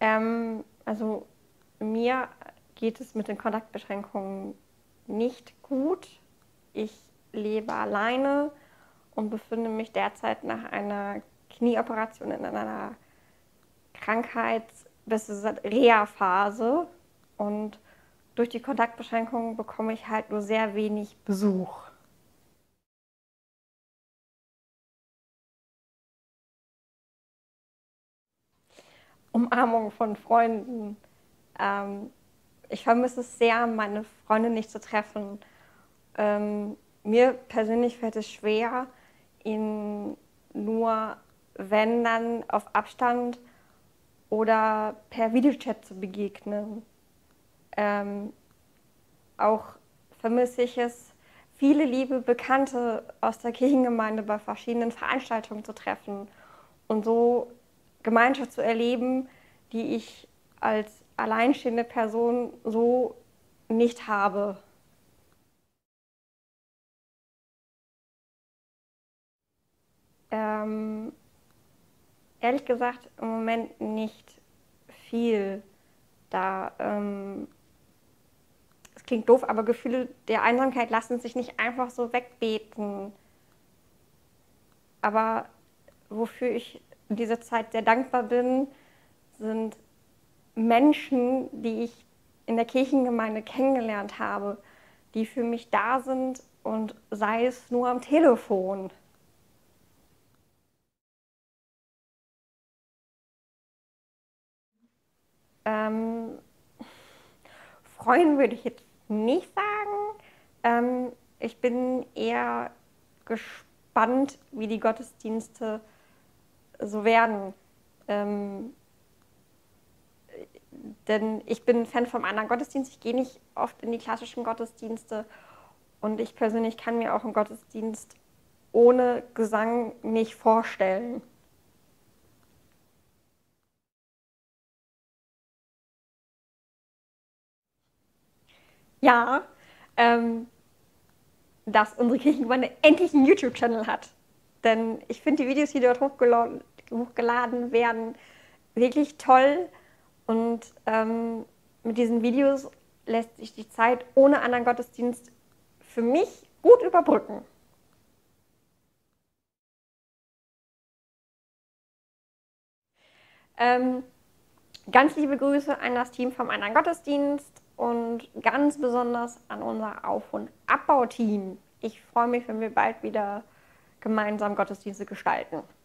Also mir geht es mit den Kontaktbeschränkungen nicht gut. Ich lebe alleine und befinde mich derzeit nach einer Knieoperation in einer Krankheits- bzw. Reha-Phase. Und durch die Kontaktbeschränkungen bekomme ich halt nur sehr wenig Besuch. Umarmung von Freunden. Ähm, Ich vermisse es sehr, meine Freunde nicht zu treffen. Mir persönlich fällt es schwer, ihnen nur, wenn dann, auf Abstand oder per Videochat zu begegnen. Ähm, Auch vermisse ich es, viele liebe Bekannte aus der Kirchengemeinde bei verschiedenen Veranstaltungen zu treffen und so Gemeinschaft zu erleben, die ich als alleinstehende Person so nicht habe. Ähm, Ehrlich gesagt, im Moment nicht viel. Da, es klingt doof, aber Gefühle der Einsamkeit lassen sich nicht einfach so wegbeten. Aber wofür ich in dieser Zeit sehr dankbar bin, sind Menschen, die ich in der Kirchengemeinde kennengelernt habe, die für mich da sind und sei es nur am Telefon. Ähm, Freuen würde ich jetzt nicht sagen. Ich bin eher gespannt, wie die Gottesdienste so werden. Ähm, Denn ich bin Fan vom anderen Gottesdienst. Ich gehe nicht oft in die klassischen Gottesdienste und ich persönlich kann mir auch einen Gottesdienst ohne Gesang nicht vorstellen. Ja, ähm, dass unsere Kirchengemeinde endlich einen YouTube-Channel hat. Denn ich finde die Videos, die dort hochgeladen werden, wirklich toll. Und mit diesen Videos lässt sich die Zeit ohne anderen Gottesdienst für mich gut überbrücken. Ähm, Ganz liebe Grüße an das Team vom anderen Gottesdienst und ganz besonders an unser Auf- und Abbauteam. Ich freue mich, wenn wir bald wieder gemeinsam Gottesdienste gestalten.